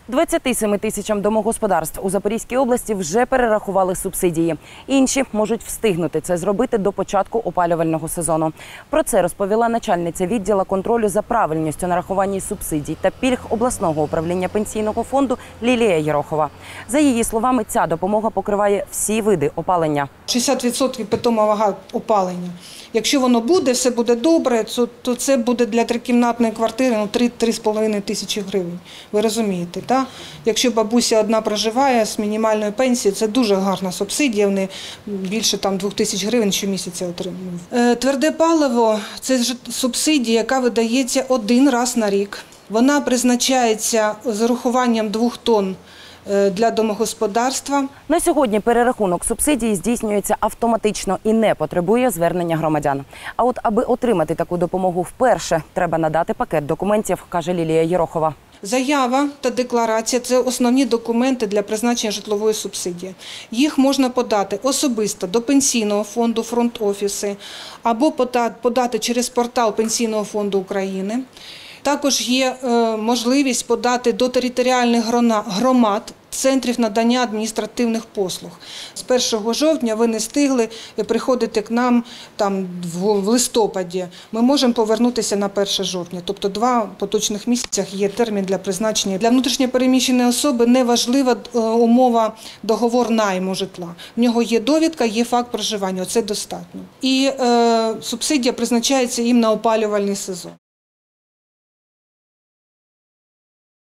27 тисячам домогосподарств у Запорізькій області вже перерахували субсидії. Інші можуть встигнути це зробити до початку опалювального сезону. Про це розповіла начальниця відділу контролю за правильністю нарахування субсидій та пільг обласного управління пенсійного фонду Лілія Єрохова. За її словами, ця допомога покриває всі види опалення. 60% питома вага опалення. Якщо воно буде, все буде добре, то це буде для трикімнатної квартири 3-3,5 тисячі гривень. Ви розумієте, так? Якщо бабуся одна проживає з мінімальною пенсією, це дуже гарна субсидія, вони більше 2 тисяч гривень щомісяця отримують. Тверде паливо – це субсидія, яка видається один раз на рік. Вона призначається з урахуванням 2 тонн для домогосподарства. На сьогодні перерахунок субсидій здійснюється автоматично і не потребує звернення громадян. А от аби отримати таку допомогу вперше, треба надати пакет документів, каже Лілія Єрохова. Заява та декларація – це основні документи для призначення житлової субсидії. Їх можна подати особисто до Пенсійного фонду, фронт-офіси, або подати через портал Пенсійного фонду України. Також є можливість подати до територіальних громад, центрів надання адміністративних послуг. З 1 жовтня ви не встигли приходити к нам в листопаді. Ми можемо повернутися на 1 жовтня. Тобто 2 поточних місяцях є термін для призначення. Для внутрішньопереміщеної особи не важлива умова договор найму житла. В нього є довідка, є факт проживання. Це достатньо. І субсидія призначається їм на опалювальний сезон.